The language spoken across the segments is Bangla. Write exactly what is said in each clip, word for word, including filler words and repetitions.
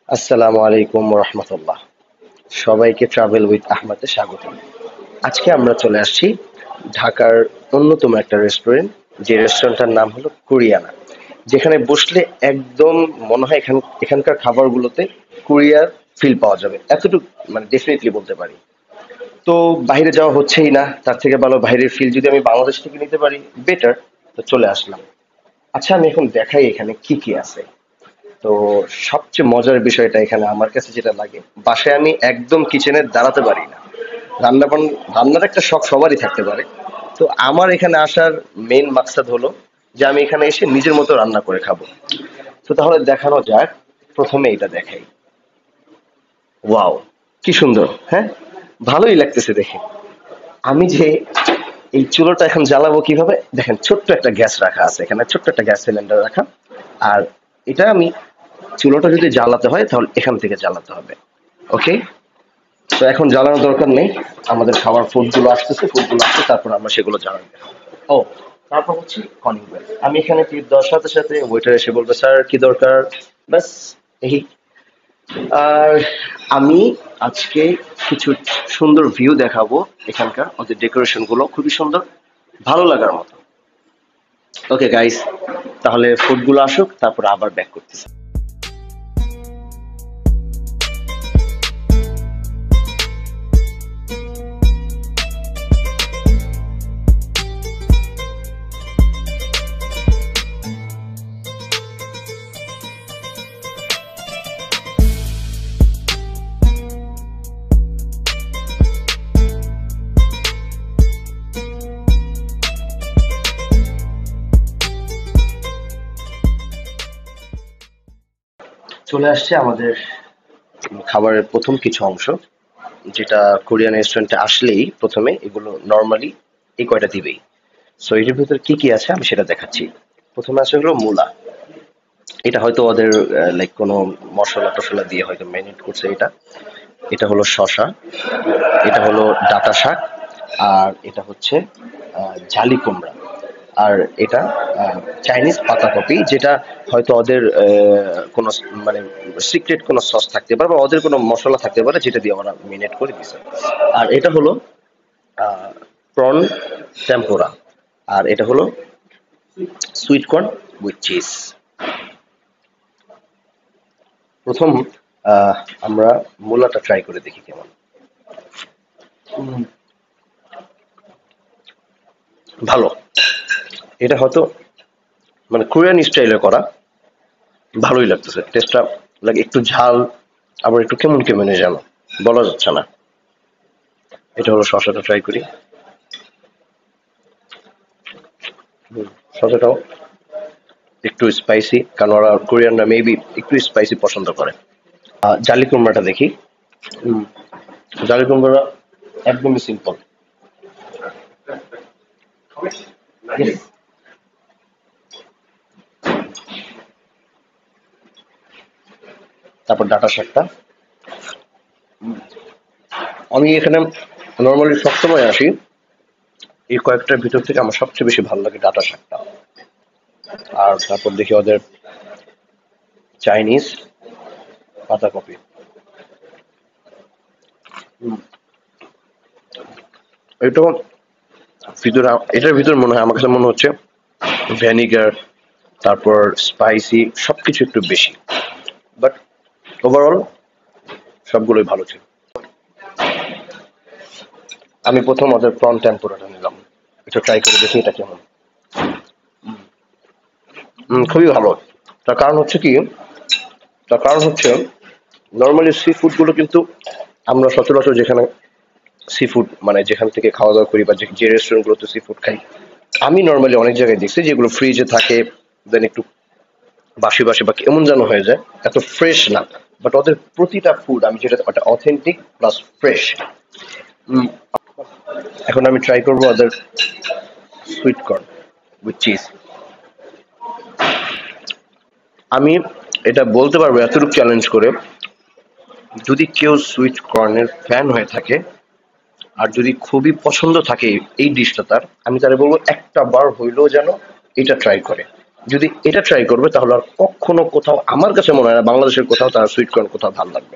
আসসালামু আলাইকুম রহমতুল্লাহ। সবাইকে ট্রাভেল উইথ আহমদে স্বাগত। আজকে আমরা চলে আসছি ঢাকার অন্যতম একটা রেস্টুরেন্ট, যে রেস্টুরেন্টটার নাম হলো কোরিয়ানা, যেখানে বসলে একদম মনে হয় এখান এখানকার খাবারগুলোতে কোরিয়ার ফিল পাওয়া যাবে, এতটুকু মানে ডেফিনেটলি বলতে পারি। তো বাইরে যাওয়া হচ্ছেই না, তার থেকে ভালো বাইরের ফিল যদি আমি বাংলাদেশ থেকে নিতে পারি বেটার। তো চলে আসলাম। আচ্ছা, আমি এখন দেখাই এখানে কি কি আছে। তো সবচেয়ে মজার বিষয়টা এখানে আমার কাছে যেটা লাগে, বাসায় আমি একদম কিচেনে দাঁড়াতে পারি না। রান্না বান- রান্নার একটা শখ সবারই থাকতে পারে। তো আমার এখানে আসার মেইন মাকসাদ হলো যে আমি এখানে এসে নিজের মতো রান্না করে খাবো। তো তাহলে দেখানো যাক। প্রথমে এটা দেখাই। ওয়াও, কি সুন্দর! হ্যাঁ, ভালোই লাগতেছে দেখে। আমি যে এই চুলোটা এখন জ্বালাবো কিভাবে দেখেন, ছোট্ট একটা গ্যাস রাখা আছে এখানে, ছোট্ট একটা গ্যাস সিলিন্ডার রাখা। আর এটা আমি, চুলোটা যদি জ্বালাতে হয় তাহলে এখান থেকে জ্বালাতে হবে। ওকে, তো এখন জ্বালানোর দরকার নেই। আমাদের খাবার ফুডগুলো আসতেছে, ফুডগুলো আসছে, তারপর আমরা সেগুলো জ্বালাবো। ও, তারপর হচ্ছে কলিং বেল। আমি এখানে টিপ দেওয়ার সাথে সাথে ওয়েটার এসে বলবে, স্যার কি দরকার। ব্যাস, এই। আর আমি আজকে কিছু সুন্দর ভিউ দেখাবো। এখানকার ওদের ডেকোরেশন গুলো খুবই সুন্দর, ভালো লাগার মতো। ওকে গাইস, তাহলে ফুডগুলো আসুক, তারপর আবার ব্যাক করতেছি। চলে আসছে আমাদের খাবারের প্রথম কিছু অংশ, যেটা কোরিয়ান রেস্টুরেন্টে আসলেই প্রথমে এগুলো নর্মালি এই কয়টা দিবেই। সো এটার ভিতরে কি কি আছে আমি সেটা দেখাচ্ছি। প্রথমে আছে হলো মূলা। এটা হয়তো ওদের লাইক কোনো মশলা টশলা দিয়ে হয়তো ম্যারিনেট করছে এটা। এটা হলো শসা, এটা হলো ডাঁটা শাক, আর এটা হচ্ছে আহ, জালি কুমড়া। আর এটা চাইনিজ পাতাকপি, যেটা হয়তো ওদের আহ, কোনো স- মানে সিক্রেট কোনো সস থাকতে পারে বা ওদের কোনো মশলা থাকতে পারে, যেটা দিয়ে ওরা মেরিনেট করে দিছে। আর এটা হলো প্রন টেম্পোরা। আর এটা হলো সুইট কর্ন উইথ চিজ। প্রথম আহ, আমরা মূলাটা ট্রাই করে দেখি কেমন। উম, ভালো। এটা হয়তো মানে কোরিয়ান স্টাইলে করা, ভালোই লাগতেছে টেস্টটা। লাগে একটু ঝাল, আবার একটু কেমন কেমন যেন বলা যাচ্ছে না। এটা হলো শসাটা ট্রাই করি। হুম, শসাটাও একটু স্পাইসি, কারণ ওরা কোরিয়ানরা মেবি একটু স্পাইসি পছন্দ করে। আহ, জালি কুমড়াটা দেখি। হুম, জালি কুমড়া একদমই সিম্পল। তারপর ডাটা শাকটা। আমি এখানে নর্মালি সবসময় আসি, এই কয়েকটার ভিতর থেকে আমার সবচেয়ে বেশি ভালো লাগে ডাটা শাকটা। আর তারপর দেখি ওদের চাইনিজ পাতাকপি। হুম, এটা ভিতরে, এটার ভিতর মনে হয়, আমার কাছে মনে হচ্ছে ভ্যানিগার, তারপর স্পাইসি সবকিছু একটু বেশি। বাট ওভারঅল সবগুলোই ভালো ছিল। আমি প্রথম ওদের প্রন টেম্পুরাটা নিলাম, এটা ট্রাই করে দেখি এটা কেমন। উম, খুবই ভালো। তার কারণ হচ্ছে কি, তার কারণ হচ্ছে নর্মালি সি ফুড গুলো কিন্তু আমরা সচরাচর যেখানে সি ফুড মানে যেখান থেকে খাওয়া দাওয়া করি বা যে যে রেস্টুরেন্ট গুলোতে সি ফুড খাই, আমি নর্মালি অনেক জায়গায় দেখছি যেগুলো ফ্রিজে থাকে, দেন একটু বাসি বাসি বা এমন যেন হয়ে যায়, এত ফ্রেশ না। বাট ওদের প্রতিটা ফুড আমি যেটা ওটা অথেন্টিক প্লাস ফ্রেশ। এখন আমি ট্রাই করবো ওদের সুইট কর্ন উইথ চিজ। আমি এটা বলতে পারবো এতটুকু চ্যালেঞ্জ করে, যদি কেউ সুইট কর্নের ফ্যান হয়ে থাকে আর যদি খুবই পছন্দ থাকে এই ডিশটা তার, আমি তারে বলবো একটা বার হইলেও যেন এটা ট্রাই করে। যদি এটা ট্রাই করবে তাহলে আর কখনো কোথাও, আমার কাছে মনে হয় না বাংলাদেশের কোথাও তার সুইট কর্ন কোথাও ভালো লাগবে।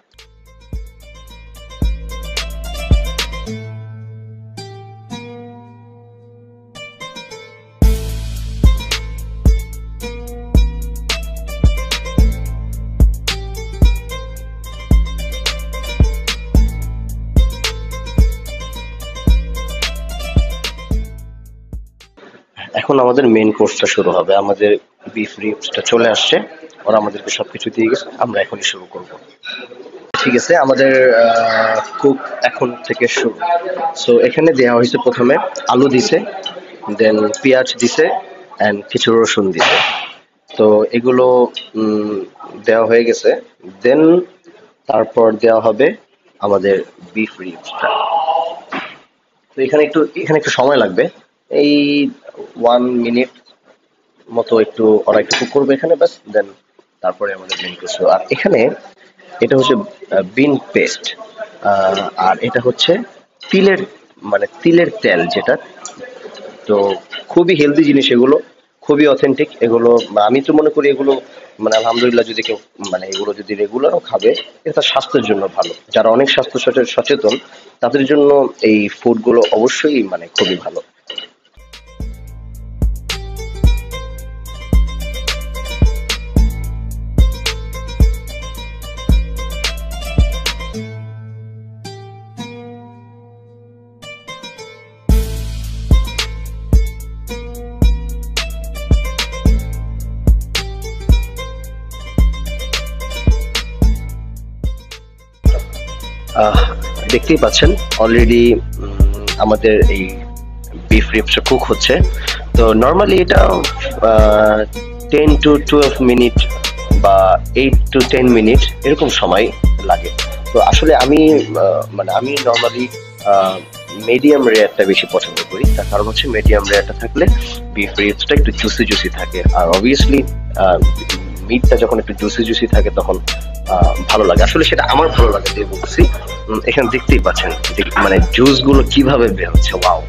এখন আমাদের মেইন কোর্সটা শুরু হবে। আমাদের বিফ রিবসটা চলে আসছে, ওরা আমাদেরকে সবকিছু দিয়ে গেছে, আমরা এখনই শুরু করব। ঠিক আছে, আমাদের কুক এখন থেকে শুরু। সো এখানে দেওয়া হয়েছে প্রথমে আলু দিছে, দেন পেঁয়াজ দিছে এন্ড কিছু রসুন দিছে। তো এগুলো উম, দেওয়া হয়ে গেছে। দেন তারপর দেওয়া হবে আমাদের বিফ রিবসটা। তো এখানে একটু এখানে একটু সময় লাগবে, এই ওয়ান মিনিট মতো একটু ওরা একটু কুক করবে এখানে, বাস। দেন তারপরে আমাদের মেন কোর্স। আর এখানে এটা হচ্ছে বিন পেস্ট, আর এটা হচ্ছে তিলের, মানে তিলের তেল যেটা। তো খুবই হেলদি জিনিস এগুলো, খুবই অথেন্টিক এগুলো। আমি তো মনে করি এগুলো মানে আলহামদুলিল্লাহ যদি কেউ মানে এগুলো যদি রেগুলারও খাবে, এটা স্বাস্থ্যের জন্য ভালো। যারা অনেক স্বাস্থ্য সচে- সচেতন তাদের জন্য এই ফুড গুলো অবশ্যই মানে খুবই ভালো। আহ, দেখতেই পাচ্ছেন অলরেডি আমাদের এই বিফ রিবসটা কুক হচ্ছে। তো নর্মালি এটা টেন টু টুয়েলভ মিনিট বা এইট টু টেন মিনিট এরকম সময় লাগে। তো আসলে আমি আহ, মানে আমি নর্মালি মিডিয়াম রেয়ারটা বেশি পছন্দ করি। তার কারণ হচ্ছে মিডিয়াম রেয়ারটা থাকলে বিফ রিবসটা একটু জুসি জুসি থাকে, আর অবভিয়াসলি মিটটা যখন একটু জুসি জুসি থাকে তখন আহ, ভালো লাগে। আসলে সেটা আমার ভালো লাগে দিয়ে বলছি। উম, এখানে দেখতেই পাচ্ছেন যে মানে জুস গুলো কিভাবে বের হচ্ছে, ওয়াও।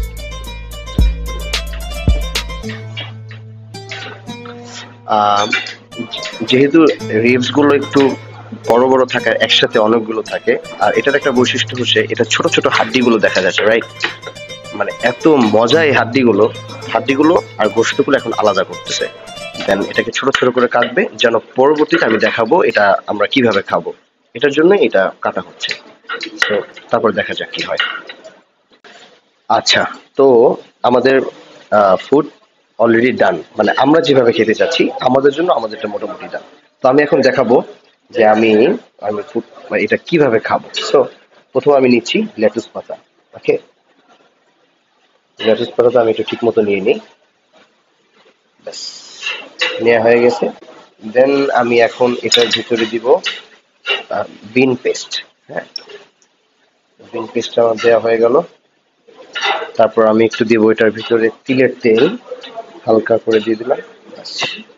আহ, যেহেতু রিবস গুলো একটু বড় বড় থাকার একসাথে অনেকগুলো থাকে, আর এটার একটা বৈশিষ্ট্য হচ্ছে এটা ছোট ছোট হাড্ডি গুলো দেখা যাচ্ছে, রাইট? মানে এত মজা এই হাড্ডিগুলো, হাড্ডিগুলো আর গোশতগুলো এখন আলাদা করতেছে। দেন এটাকে ছোট ছোট করে কাটবে যেন পরবর্তীতে আমি দেখাবো এটা আমরা কিভাবে খাবো, এটার জন্য এটা কাটা হচ্ছে। তো তারপর দেখা যাক কি হয়। আচ্ছা, তো আমাদের ফুড অলরেডি ডান, মানে আমরা যেভাবে খেতে চাচ্ছি আমাদের জন্য আমাদেরটা মোটামুটি ডান। তো আমি এখন দেখাবো যে আমি আমি ফুড এটা কিভাবে খাবো। সো প্রথমে আমি নিচ্ছি লেটুস পাতা। ওকে, লেটুস পাতাটা আমি একটু ঠিক মতো নিয়ে নিই, ব্যাস নেওয়া হয়ে গেছে। দেন আমি এখন এটার ভিতরে দিব বিন পেস্ট। হ্যাঁ, বিন পেস্ট আমার দেওয়া হয়ে গেল। তারপর আমি একটু দিব এটার ভিতরে তিলের তেল, হালকা করে দিয়ে দিলাম, ব্যাস।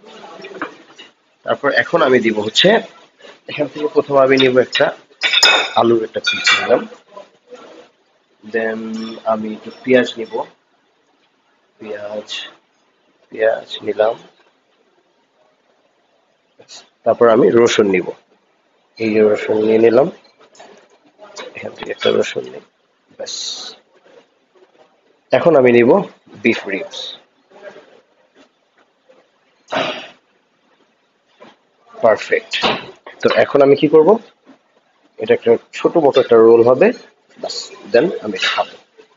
তারপর এখন আমি দিব হচ্ছে এখান থেকে প্রথমে আমি নিব একটা আলুর একটা পিস নিলাম। দেন আমি একটু পেঁয়াজ নিব, পেঁয়াজ পেঁয়াজ নিলাম। তারপর আমি রসুন নিব, এই যে রসুন নিয়ে নিলাম, এখান থেকে একটা রসুন নিই, ব্যাস। এখন আমি নিব বিফ রিবস। পারফেক্ট। তো এখন আমি কি করব, এটা একটা ছোট মতো একটা রোল হবে, ব্যাস। দেন আমি এটা খাবো,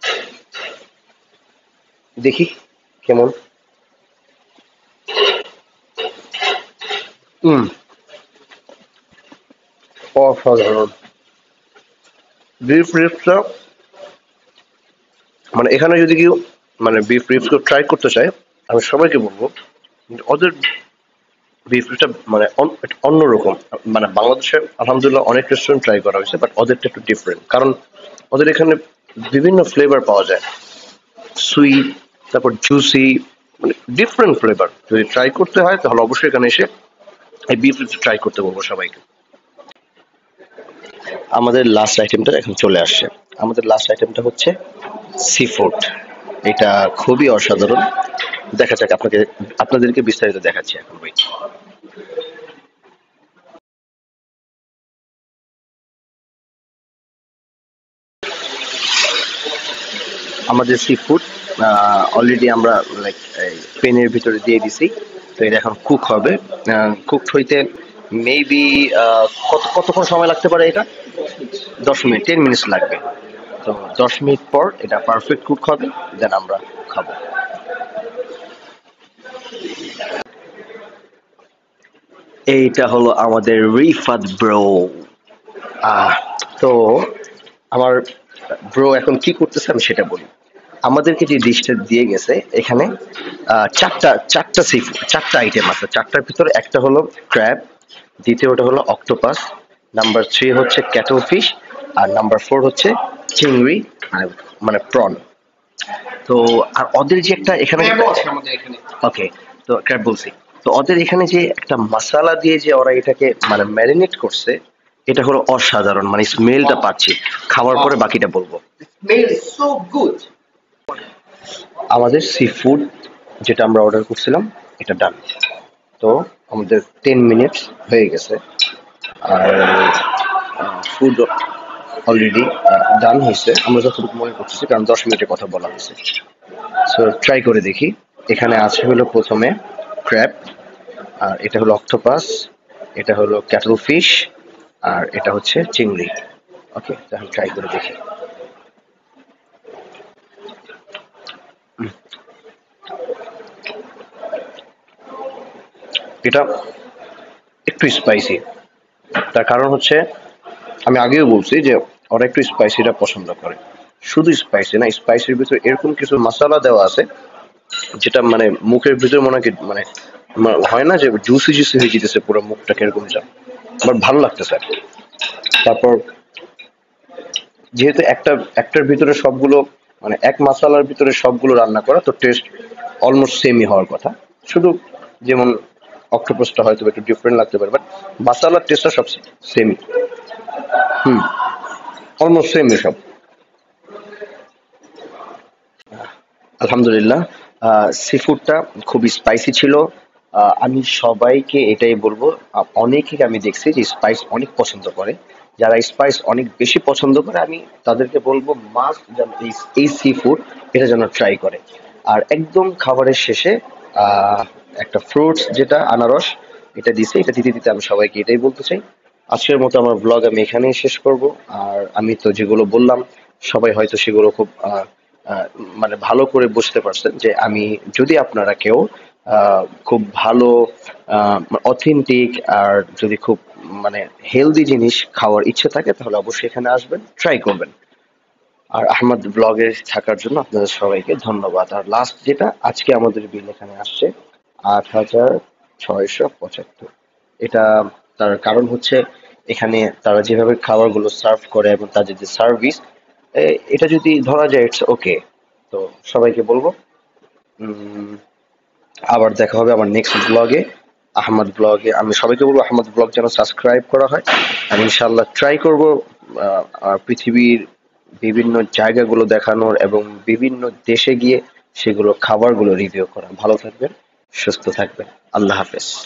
দেখি কেমন। হুম, অসাধারণ। বিফ রিবসটা মানে এখানে যদি কেউ মানে বিফ রিবস ট্রাই করতে চায়, আমি সবাইকে বলবো ওদের বিফ রিবসটা মানে অন- একটু অন্যরকম। মানে বাংলাদেশে আলহামদুলিল্লাহ অনেক রেস্টুরেন্ট ট্রাই করা হয়েছে, বাট ওদেরটা একটু ডিফারেন্ট, কারণ ওদের এখানে বিভিন্ন ফ্লেভার পাওয়া যায়, সুইট, তারপর জুসি, মানে ডিফারেন্ট ফ্লেভার। যদি ট্রাই করতে হয় তাহলে অবশ্যই এখানে এসে এই বিফ রিবস ট্রাই করতে বলবো সবাইকে। আমাদের লাস্ট আইটেমটা এখন চলে আসছে। আমাদের লাস্ট আইটেমটা হচ্ছে সি ফুড। এটা খুবই অসাধারণ। দেখা যাক, আপনাকে আপনাদেরকে বিস্তারিত দেখাচ্ছি এখন। wait। আমাদের সি ফুড অলরেডি আমরা লাইক পেনের ভিতরে দিয়ে দিছি, তো এটা এখন কুক হবে। কুক হইতে মেবি কত কতক্ষণ সময় লাগতে পারে এটা? দশ মিনিট, টেন মিনিটস লাগবে। তো দশ মিনিট পর এটা পারফেক্ট কুক হবে, দেন আমরা খাবো। এইটা হলো আমাদের রিফাত ব্রো। আহ তো আমার ব্রো এখন কি করতেছে আমি সেটা বলি। আমাদেরকে যে ডিশটা দিয়ে গেছে এখানে আহ, চারটা চারটা সি চারটা আইটেম আছে। চারটার ভিতরে একটা হলো ক্র্যাব, দ্বিতীয়টা হলো অক্টোপাস, নাম্বার থ্রি হচ্ছে ক্যাটল ফিশ, আর নাম্বার ফোর হচ্ছে চিংড়ি, আর মানে প্রন। তো আর ওদের যে একটা এখানে ওকে, তো ক্র্যাব বলছি। তো ওদের এখানে যে একটা মশালা দিয়ে যে ওরা এটাকে মানে ম্যারিনেট করছে, এটা হলো অসাধারণ, মানে স্মেলটা পাচ্ছি। খাওয়ার পরে বাকিটা বলবো। আমাদের সি ফুড যেটা আমরা অর্ডার করছিলাম এটা ডান। তো আমাদের টেন মিনিটস হয়ে গেছে, আর ফুড অলরেডি ডান হয়েছে আমরা যতটুকু মনে করতেছি, কারণ দশ মিনিটের কথা বলা হয়েছে। সো ট্রাই করে দেখি। এখানে আছে হলো প্রথমে ক্র্যাব, আর এটা হলো অক্টোপাস, এটা হলো ক্যাটল ফিশ, আর এটা হচ্ছে চিংড়ি। ওকে, তাহলে ট্রাই করে দেখি। এটা একটু স্পাইসি, তার কারণ হচ্ছে আমি আগেও বলছি যে ওরা একটু স্পাইসিটা পছন্দ করে। শুধু স্পাইসি না, স্পাইসির ভিতরে এরকম কিছু মশলা দেওয়া আছে যেটা মানে মুখের ভিতরে মনে হয় মানে মা- হয় না যে জুসি জুসি হয়ে যেতেছে পুরো মুখটা, কিরকম যা আমার ভালো লাগতেছে। তারপর যেহেতু একটা একটার ভিতরে সবগুলো মানে এক মশলার ভিতরে সবগুলো রান্না করা, তো টেস্ট অলমোস্ট সেমই হওয়ার কথা। শুধু যেমন অক্টোপাসটা হয়তো একটু ডিফারেন্ট লাগতে পারে, বাট মশলার টেস্টটা সব সেমই। হুম, অলমোস্ট সেম এসব। আলহামদুলিল্লাহ, সি ফুডটা খুব স্পাইসি ছিল। আহ, আমি সবাইকে এটাই বলবো, আহ, অনেকে আমি দেখছি যে স্পাইস অনেক পছন্দ করে। যারা স্পাইস অনেক বেশি পছন্দ করে আমি তাদেরকে বলবো মাস্ট যেন এই এই সি ফুড এটা যেন ট্রাই করে। আর একদম খাবারের শেষে আহ, একটা ফ্রুটস যেটা আনারস, এটা দিছে। এটা দিতে দিতে আমি সবাইকে এটাই বলতে চাই। আজকের মতো আমার ব্লগ আমি এখানেই শেষ করব। আর আমি তো যেগুলো বললাম সবাই হয়তো সেগুলো খুব আহ, আহ, মানে ভালো করে বুঝতে পারছেন যে আমি, যদি আপনারা কেউ আহ, খুব ভালো অথেন্টিক আর যদি খুব মানে হেলদি জিনিস খাওয়ার ইচ্ছে থাকে তাহলে অবশ্যই এখানে আসবেন, ট্রাই করবেন। আর আহমদ ব্লগে থাকার জন্য আপনাদের সবাইকে ধন্যবাদ। আর লাস্ট যেটা, আজকে আমাদের বিল এখানে আসছে আট হাজার ছয়শো পঁচাত্তর। এটা তার কারণ হচ্ছে এখানে তারা যেভাবে খাবারগুলো সার্ভ করে এবং তাদের যে সার্ভিস, এটা যদি ধরা যায় ইটস ওকে। তো সবাইকে বলবো উম, আবার দেখা হবে আমার নেক্সট ব্লগে, আহমদ ব্লগে। আমি সবাইকে বলবো আহমদ ব্লগ যেন সাবস্ক্রাইব করা হয়। আর ইনশাল্লাহ ট্রাই করব আহ, আহ, পৃথিবীর বিভিন্ন জায়গাগুলো দেখানোর এবং বিভিন্ন দেশে গিয়ে সেগুলো খাবারগুলো রিভিউ করা। ভালো থাকবেন, সুস্থ থাকবেন, আল্লাহ হাফেজ।